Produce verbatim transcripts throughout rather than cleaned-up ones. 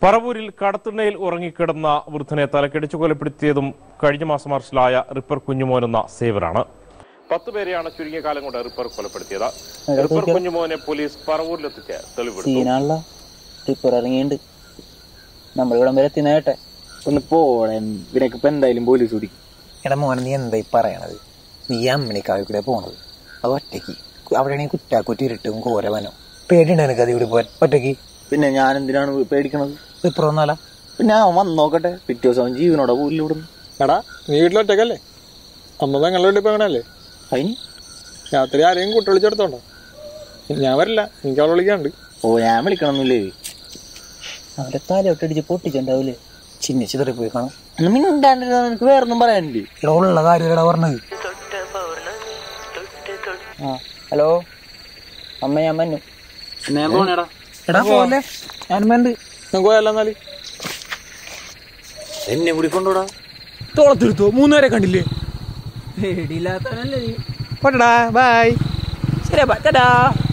പറവൂരിൽ കടത്തിണ്ണയിൽ ഉറങ്ങിക്കിടന്ന വൃദ്ധനെ തലക്കടിച്ചു കൊലപ്പെടുത്തിയതും കഴിഞ്ഞ മാസം അറസ്റ്റിലായ റിപ്പർ കുഞ്ഞുമോൻ എന്ന സേവറാണ്. പത്ത് പേരെയാണ് ചുരുങ്ങിയ കാലം കൊണ്ട് റിപ്പർ കൊലപ്പെടുത്തിയത്. റിപ്പർ കുഞ്ഞുമോനെ പോലീസ് പറവൂരിലെത്തിച്ച് തെളിവെടുത്തു. ഒന്ന് പോടെ ഇവനൊക്കെ എന്തായാലും പോലീസ് പിടിക്കും. എടാ മോനെ, നീ എന്തായി പറയണത്? നീ അമ്മണിക്കാവിൽ കൂടെ പോണത് അത് ഒറ്റയ്ക്ക്. അവിടെയാണെങ്കിൽ കുറ്റാക്കുറ്റി ഇരുട്ടും കോരവനോ പേടിയുണ്ട് എനിക്ക് അത് ഇവിടെ പോവാൻ ഒറ്റയ്ക്ക്. പിന്നെ ഞാൻ എന്തിനാണ് പേടിക്കണത്? റിപ്പർ വന്നാല പിന്നെ ഞാൻ വന്ന് നോക്കട്ടെ. പിറ്റേ ദിവസം ജീവനോടെ പോലും ഇവിടുന്ന്. എടാ നീ വീട്ടിലൊറ്റക്കല്ലേ? അമ്മ ഞങ്ങളുടെ വീട്ടിൽ പോകണല്ലേ? അതിന് രാത്രി ആരെയും കൂട്ടി വിളിച്ചെടുത്തോണ്ടോ? ഞാൻ വരില്ല, എനിക്ക് അവളെ വിളിക്കാണ്ട്. ഓ ഞാൻ വിളിക്കണമെന്നില്ലേ? അവന്റെ തലയൊട്ടടിച്ച് പൊട്ടിച്ചുണ്ടാവൂലേ? ചിന്നിച്ച് തെറി പോയി കാണാം. എനിക്ക് വേറൊന്നും പറയാനില്ലേ? ഇവിടെ ഉള്ള കാര്യമല്ലടാ പറഞ്ഞത്. ആ ഹലോ അമ്മ, ഞാൻ മന്നു. എടാ പോലെ ഞാൻ മണ്ട്. നമുക്ക് പോയല്ലെന്നാല് എന്നെ കൂടി കൊണ്ടോടാ. തോളത്തിരുത്തോ? മൂന്നുപേരെ കണ്ടില്ലേ? പേടിയില്ലാത്തവനല്ലേ നീ. പോട്ടടാ, ബൈ. ശരി, bye, tata.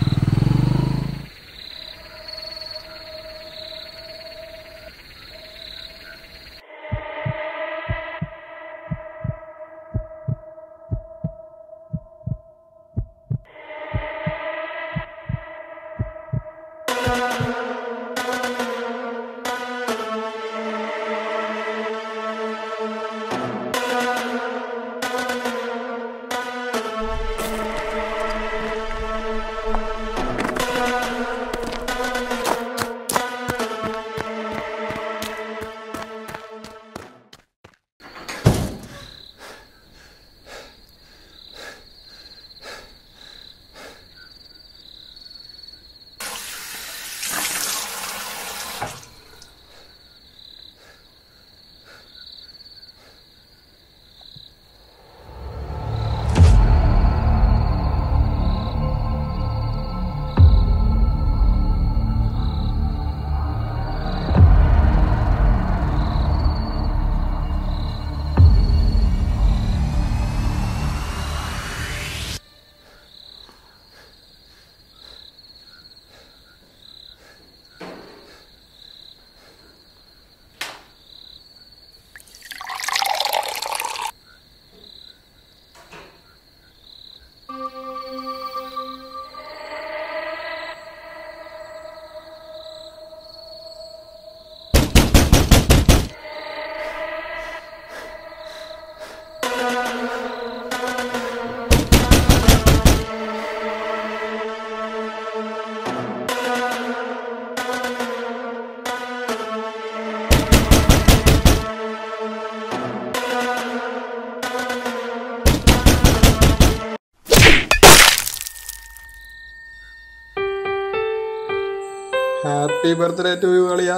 Happy birthday to you കളിയാ.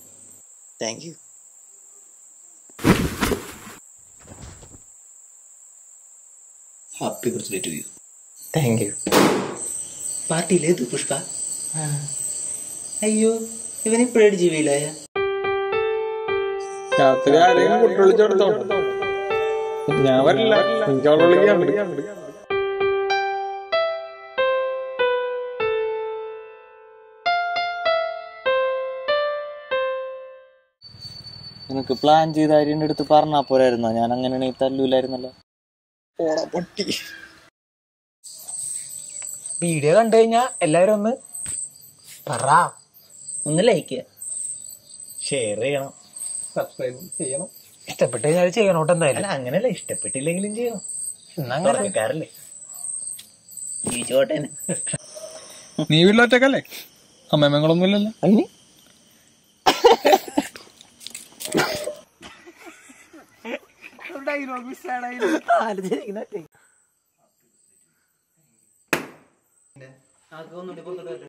Thank you. Happy birthday to you. Thank you. പാർട്ടിയിലേത് പുഷ്പ? അയ്യോ, ഇവനിപ്പോഴായിട്ട് ജീവിയില്ലായ. രാത്രി ആരെയും കൂട്ടി വിളിച്ചെടുത്തോണ്ടോ? ഞാൻ വരില്ല, എനിക്ക് അവളെ വിളിക്കാണ്ട്. നിനക്ക് പ്ലാൻ ചെയ്ത ആര്യന്റെ അടുത്ത് പറഞ്ഞാ പോരായിരുന്നോ? ഞാൻ അങ്ങനെയാണെങ്കിൽ തല്ലൂലായിരുന്നല്ലോ. വീഡിയോ കണ്ടു കഴിഞ്ഞാ എല്ലാവരും ഒന്ന് പറ, ഒന്ന് ലൈക്ക് ചെയ്യാം, ഷെയർ ചെയ്യണം, സബ്സ്ക്രൈബ് ചെയ്യണം. ഇഷ്ടപ്പെട്ട് കഴിഞ്ഞാൽ ചെയ്യണോട്ട് എന്തായാലും. അങ്ങനെയല്ല, ഇഷ്ടപ്പെട്ടില്ലെങ്കിലും ചെയ്യണം. എന്നങ്ങനെക്കാരല്ലേ ജീവിച്ചോട്ടെ. നീ വീട്ടിലൊറ്റക്കല്ലേ? അമ്മയമ്മങ്ങളൊന്നും ഇല്ലല്ലോ? അതിന് ഡയലോഗ് മിസ്സാണ്.